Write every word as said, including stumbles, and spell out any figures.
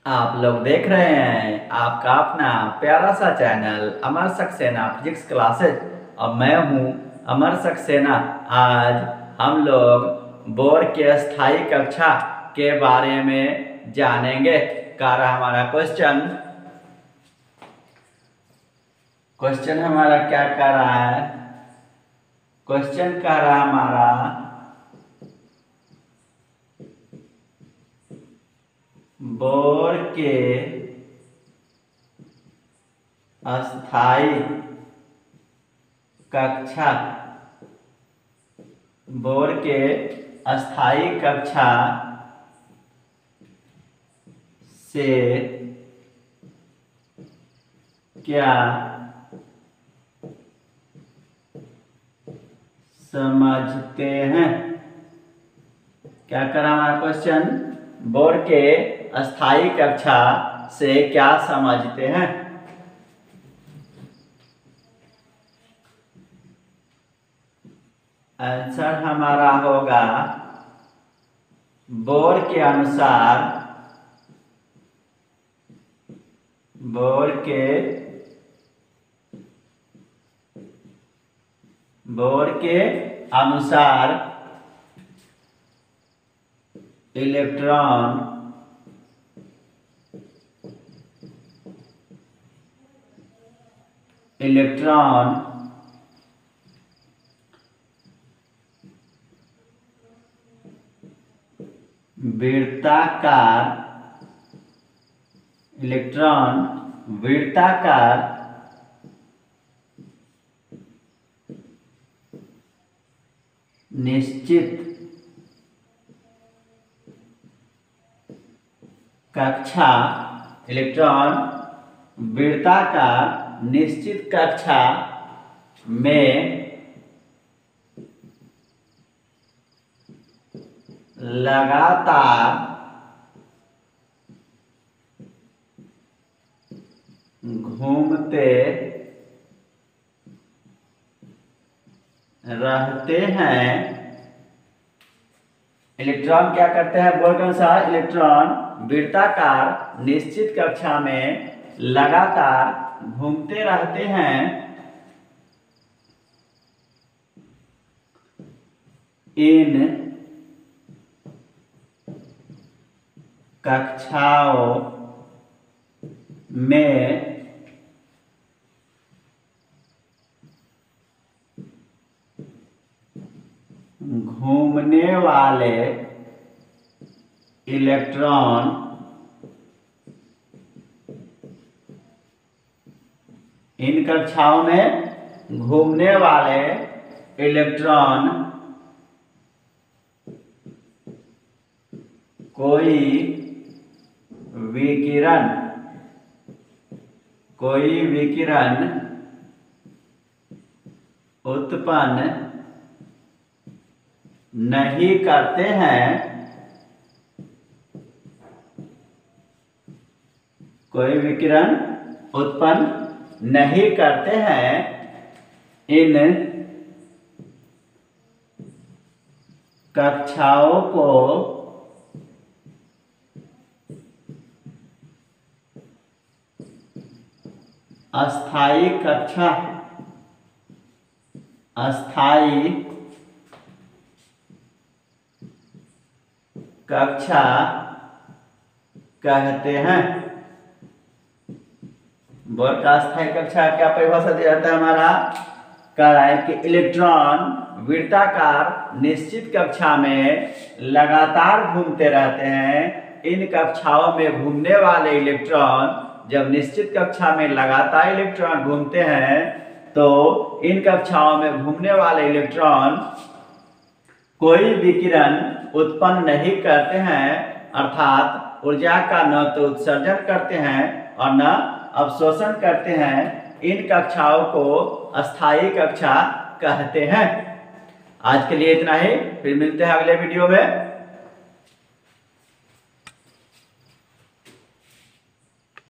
आप लोग देख रहे हैं आपका अपना प्यारा सा channel Amar Saxena physics classes और मैं हूं अमर सक्सेना। आज हम लोग बोर्ड के स्थायी कक्षा के बारे में जानेंगे। क्या रहा हमारा क्वेश्चन क्वेश्चन हमारा क्या कर रहा है क्वेश्चन कह रहा हमारा बोर्ड के अस्थायी कक्षा बोर्ड के अस्थायी कक्षा से क्या समझते हैं। क्या करा हमारा क्वेश्चन, बोर्ड के अस्थायी कक्षा से क्या समझते हैं। आंसर हमारा होगा बोर्ड के अनुसार बोर्ड के बोर्ड के अनुसार इलेक्ट्रॉन इलेक्ट्रॉन वृत्ताकार इलेक्ट्रॉन वृत्ताकार निश्चित कक्षा इलेक्ट्रॉन वृत्ताकार निश्चित कक्षा में लगातार घूमते रहते हैं। इलेक्ट्रॉन क्या करते हैं, बोर्ड के अनुसार इलेक्ट्रॉन वृत्ताकार निश्चित कक्षा में लगातार घूमते रहते हैं। इन कक्षाओं में घूमने वाले इलेक्ट्रॉन इन कक्षाओं में घूमने वाले इलेक्ट्रॉन कोई विकिरण कोई विकिरण उत्पन्न नहीं करते हैं कोई विकिरण उत्पन्न नहीं करते हैं। इन कक्षाओं को अस्थायी कक्षा अस्थायी कक्षा कहते हैं। बोर्ड का अस्थायी कक्षा क्या परिभाषा दिया जाता है हमारा, कह रहा है कि इलेक्ट्रॉन वृत्ताकार निश्चित कक्षा में लगातार घूमते रहते हैं। इन कक्षाओं में घूमने वाले इलेक्ट्रॉन जब निश्चित कक्षा में लगातार इलेक्ट्रॉन घूमते हैं तो इन कक्षाओं में घूमने वाले इलेक्ट्रॉन कोई विकिरण उत्पन्न नहीं करते हैं, अर्थात ऊर्जा का न तो उत्सर्जन करते हैं और न अवशोषण करते हैं। इन कक्षाओं को अस्थायी कक्षा कहते हैं। आज के लिए इतना ही, फिर मिलते हैं अगले वीडियो में।